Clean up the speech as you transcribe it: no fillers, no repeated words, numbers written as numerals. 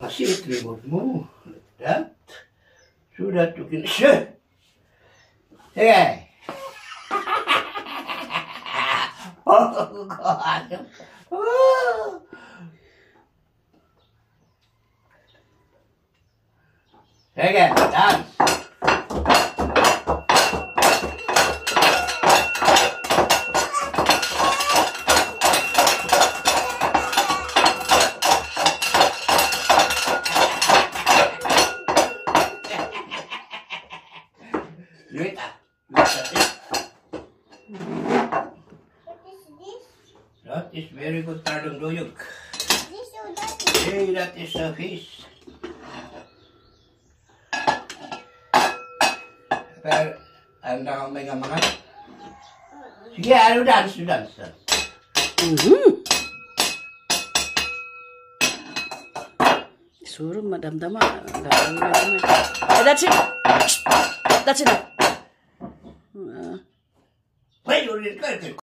Sit remote mo. Like that. So that you can share. Sige. Oh, God. Oh. Sige, dance. Wait, look at it. What is this? That is very good tardong duyog. This or that? Hey, that is a fish. Pero, ang nakamay nga mga. Sige, ano dance, dance. Suruh madam-dama. That's it. That's it. Wait, you're in